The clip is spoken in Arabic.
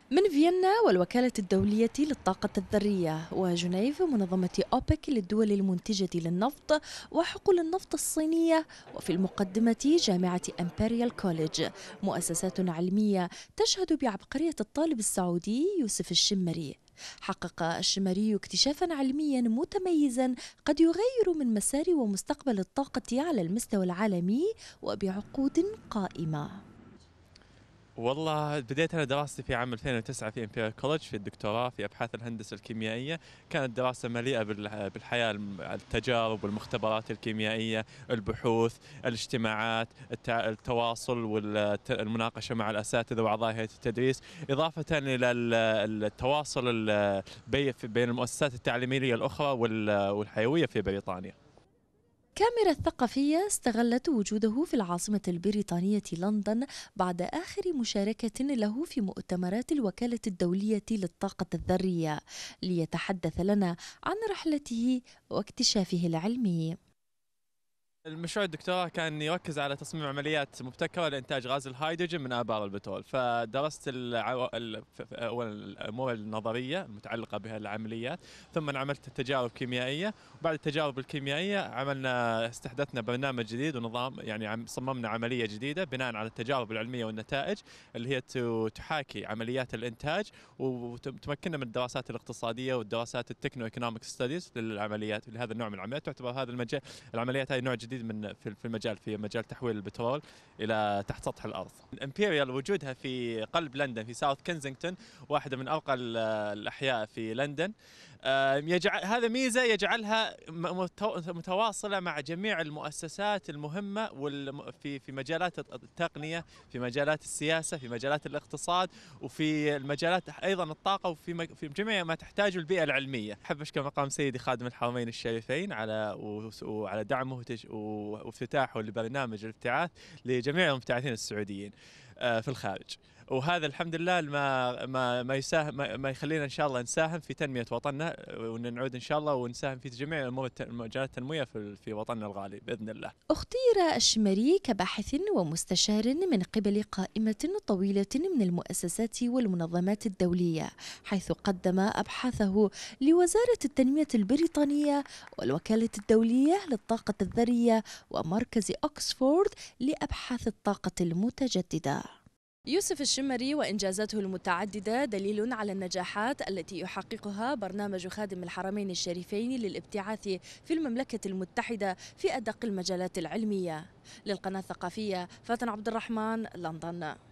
من فيينا والوكالة الدولية للطاقة الذرية وجنيف منظمة أوبك للدول المنتجة للنفط وحقول النفط الصينية، وفي المقدمة جامعة إمبريال كوليدج، مؤسسات علمية تشهد بعبقرية الطالب السعودي يوسف الشمري. حقق الشمري اكتشافا علميا متميزا قد يغير من مسار ومستقبل الطاقة على المستوى العالمي وبعقود قائمة. والله بديت أنا دراستي في عام 2009 في إمبيريال كولج في الدكتوراه في أبحاث الهندسة الكيميائية. كانت دراسة مليئة بالحياة، التجارب والمختبرات الكيميائية، البحوث، الاجتماعات، التواصل والمناقشة مع الأساتذة وأعضاء هيئة التدريس، إضافة إلى التواصل بين المؤسسات التعليمية الأخرى والحيوية في بريطانيا. كاميرا الثقافية استغلت وجوده في العاصمة البريطانية لندن بعد آخر مشاركة له في مؤتمرات الوكالة الدولية للطاقة الذرية ليتحدث لنا عن رحلته واكتشافه العلمي. المشروع الدكتوراه كان يركز على تصميم عمليات مبتكرة لإنتاج غاز الهيدروجين من آبار البترول، فدرست أولا الأمور النظرية المتعلقة بها العمليات، ثم عملت تجارب كيميائية، وبعد التجارب الكيميائية استحدثنا برنامج جديد ونظام، يعني صممنا عملية جديدة بناء على التجارب العلمية والنتائج اللي هي تحاكي عمليات الإنتاج، وتمكننا من الدراسات الاقتصادية والدراسات التكنو ايكونوميك ستاديز للعمليات، لهذا النوع من العمليات. تعتبر هذا المجال، العمليات هاي نوع جديد في المجال، في مجال تحويل البترول الى تحت سطح الارض. امبيريال وجودها في قلب لندن في ساوث كنزington، واحده من ارقى الاحياء في لندن، يجعل هذا ميزه يجعلها متواصله مع جميع المؤسسات المهمه في مجالات التقنيه، في مجالات السياسه، في مجالات الاقتصاد، وفي المجالات ايضا الطاقه، في جميع ما تحتاجه البيئه العلميه. احب اشكر مقام سيدي خادم الحرمين الشريفين وعلى دعمه وافتتاحه لبرنامج الابتعاث لجميع المبتعثين السعوديين في الخارج. وهذا الحمد لله ما يساهم، ما يخلينا ان شاء الله نساهم في تنميه وطننا، وان نعود ان شاء الله ونساهم في جميع مجالات التنميه في وطننا الغالي باذن الله. اختير الشمري كباحث ومستشار من قبل قائمة طويلة من المؤسسات والمنظمات الدولية، حيث قدم أبحاثه لوزارة التنمية البريطانية والوكالة الدولية للطاقة الذرية ومركز أكسفورد لأبحاث الطاقة المتجددة. يوسف الشمري وإنجازاته المتعددة دليل على النجاحات التي يحققها برنامج خادم الحرمين الشريفين للابتعاث في المملكة المتحدة في أدق المجالات العلمية. للقناة الثقافية فاتن عبد الرحمن، لندن.